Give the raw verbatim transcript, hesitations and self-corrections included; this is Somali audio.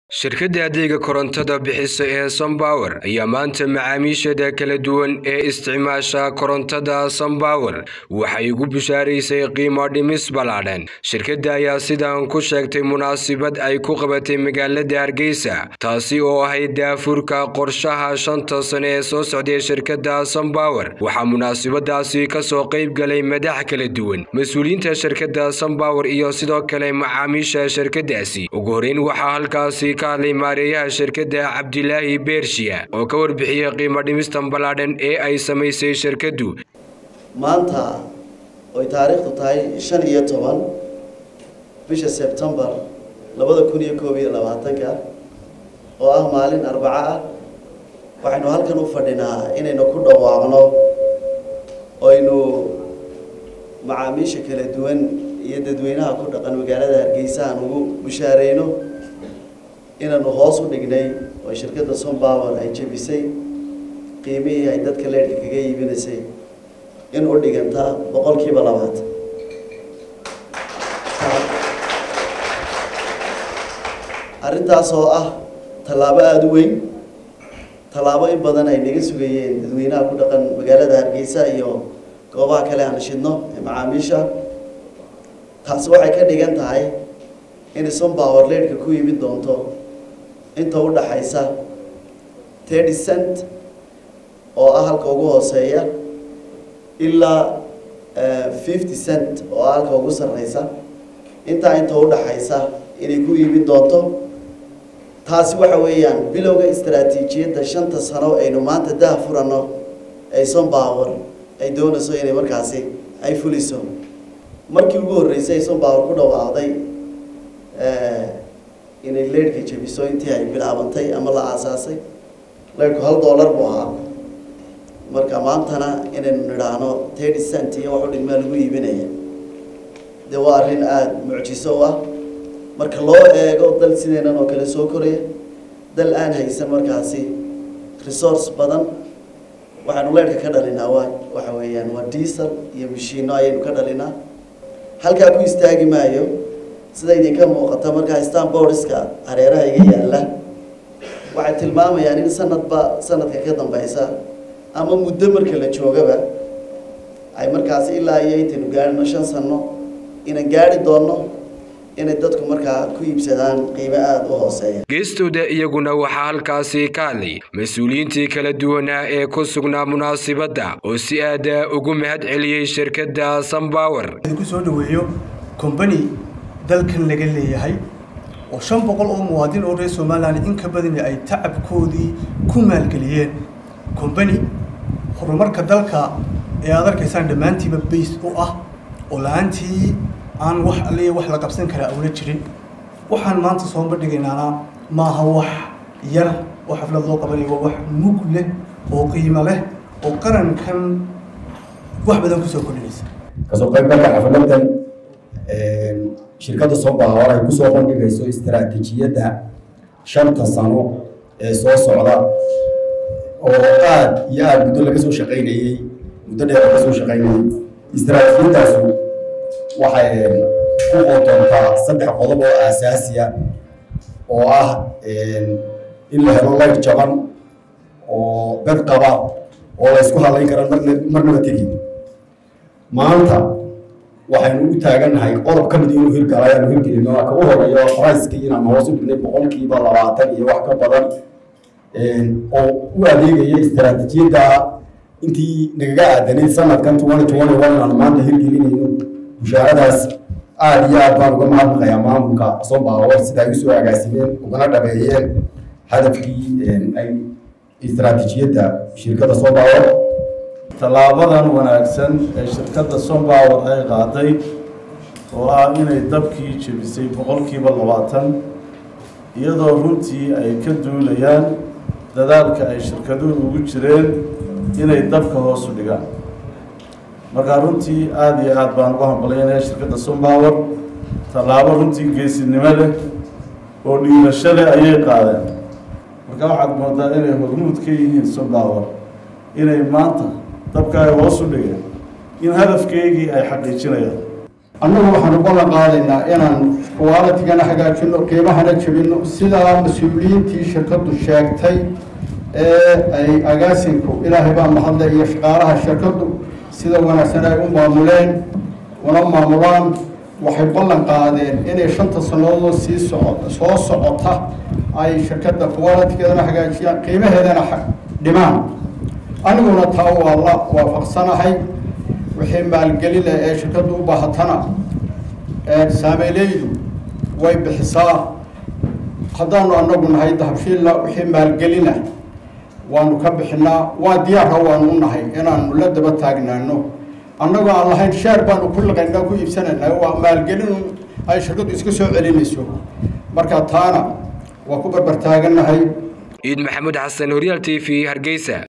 shirkadda adeega korontada bixisa ee Sunpower ayaa maanta macaamiisheeda kala duwan ee isticmaasha korontada Sunpower waxay ugu bishaaraysay qiimo dhimis balaadhan. Shirkadda ayaa sidaan ku sheegtay munaasabad ay ku qabatay magaalada Hargeysa, taasi oo ahayd daafurka qorshaha shanta sano ee soo socday shirkadda Sunpower. Waxaa munaasabadaasi ka soo qayb galay madax kala duwan, mas'uuliyiinta shirkadda Sunpower iyo sidoo kale macaamiisha shirkaddaasi. Ugu horeyn waxaa halkaasi kaalay maareeyaha shirkadda Cabdilaahi Beershiya oo ka warbixiyay qiimo dhimistan balaadhan ee ay samaysay shirkaddu. maanta oo taariikhdu tahay shan iyo toban bisha September labada kun iyo koob iyo labaatanka oo ah maalin Arbaca ah, waxaynu halkan u fadhinaa inaynu ku dhawaaqno oo aynu macaamiisha kala duwan iyo dadweynaha ku dhaqan magaalada Hargeysa aan ugu bishaareyno inaanu hoos u dhignay oo shirkadda Sunpower ay jabisay qiimihii ay dadka leedka kaga iibinaysay in u dhiganta boqolkiiba labaatan. arrintaas oo ah tallaabo aad u weyn, tallaabo in badan ay naga sugayeen dadweynaha ku dhaqan magaalada Hargeysa iyo goobaha kale aan shidno ee macaamiisha. taasi waxay ka dhigan tahay in Sunpower leedka ku iibin doonto inta u dhaxaysa thirty cent oo ah halka ugu hooseeya ilaa fifty cent oo ah halka ugu sarreysa, inta inta u dhaxaysa inay ku iibin doonto. taasi waxa weeyaan bilowga istiraatiijiyadda shanta sano aynu maanta dah furano ay Sunpower ay doonayso inay markaasi ay fuliso. markii ugu horeysay Sunpower ku dhawaaqday inay leedka jabiso intii ay bilaabantay ama la aasaasay leedku hal dollar buu ahaa, marka maantana inaynu nidhaahno thirty cent iyo wax u dhigmaa lagu iibinaya dee waa arrin aada mucjiso u ah marka loo eego dal sideenan oo kale soo koraya, dal aan haysan markaasi resource badan. waxaanu leedka ka dhalinaa waa waxa weeyaan waa diesel iyo mishiino ayaynu ka dhalinaa. halkaa ku istaagi maayo, sida idinka muuqata markaa Sunpowerska hareeraha iga yaala waxay tilmaamayaan in sanadba sanadka ka dambaysa ama muddo marka la joogaba ay markaasi ilaa iyo intaynu gaarino shan sano inaan gaari doono inay dadku markaa ku iibsadaan qiimo aad u hooseeya. geestooda iyaguna waxaa halkaasi ka hadlay mas-uuliyiintii kala duwanaa ee ku sugnaa munaasabadda oo si aad ugu mahad celiyey shirkadda Sunpower. ku soo dhaweeyo company dalkan laga leeyahay oo shan boqol oo muwaadin oo reer Soomaaliland in ka badan ay tacabkoodii ku maalgeliyeen company horumarka dalka ee aad arkaysaan dhammaantiiba base u ah oo la'aantii aan wax alle wax la qabsan kara awla jirin. waxaan maanta soo bandhigaynaa maaha wax yar oo xaflad loo qabanayo, wax mug leh oo qiimo leh oo qarankan wax badan ku soo kordhinaysa. kasoo qaybgalka xafladan shirkadda Sunpower ay ku soo bandhigayso istiraatiijiyadda shanta sano ee soo socda oo aad iyo aad muddo laga soo shaqaynayay muddo dheer laga soo shaqaynayay. istiraatiijiyaddaas waxay ku qotontaa saddex qodob oo aasaasi ah oo ah in la helo leyd jaban oo dad qaba oo la isku halayn kara marna marnaba tegin. maanta waxaynu u taagannahay qodob ka mid inuu hirgalay aanu hirgelino ka u horeeyo price-kii inaan hoos u dhignay boqolkiiba labaatan iyo wax ka badan oo u adeegaya istiraatiijiyadda intii nagaga aadanayd sanadkan twenty twenty-one inaan maanta hirgelinayno. mushaaradaas aad iyo aad baan uga mahadnaqayaa maamulka Sunpower sida ay u soo agaasimeen ugana dhabeeyeen hadafkii ay istiraatiijiyadda shirkadda Sunpower. tallaabadan wanaagsan ee shirkadda Sunpower ay qaaday oo ah inay dabkii jabisay boqolkiiba labaatan iyadoo runtii ay ka duulayaan dadaalka ay shirkaduhu ugu jireen inay dabka hoos u dhigaan. markaa runtii aad iyo aad baan uga hambalyaynaya shirkadda Sunpower. tallaabo runtii geesinimo leh oo dhiirasho leh ayay qaadeen. marka waxaad moodaa inay hormuud ka yihiin Sunpower inay maanta dabka ay hoos u dhigeen in hadafkeygii ay xaqiijinayaan. annagu waxaanu ballan qaadaynaa inaan quality-gana hagaajino qiimahana jabino sidaa mas-uuliyiintii shirkaddu sheegtay ee ay agaasinku ilaahay baa mahadle iyo shaqaalaha shirkaddu sida wanaagsan ay u maamuleen una maamulaan waxay ballan qaadeen inay shanta sannadood sii socota soo socota ay shirkadda quality-geedana hagaajiyaan qiimaheedana dhimaan aniguna taa waa la waafaqsanahay wixii maalgelina ee shirkaddu u baahatana saameylaydu way bixisaa haddaanu annagu nahay dahabshiilla wixii maalgelina waanu ka bixinaa waa diyaarha waanu u nahay inaanu la daba taagnaano annagoo aan lahayn sheer baanu ku liqaynaa ku iibsanaynaa waa maalgelin ay shirkaddu iska soo celinayso marka taana waa ku barbar taagannahay ciid maxamuud xasan horyaal t v hargeysa.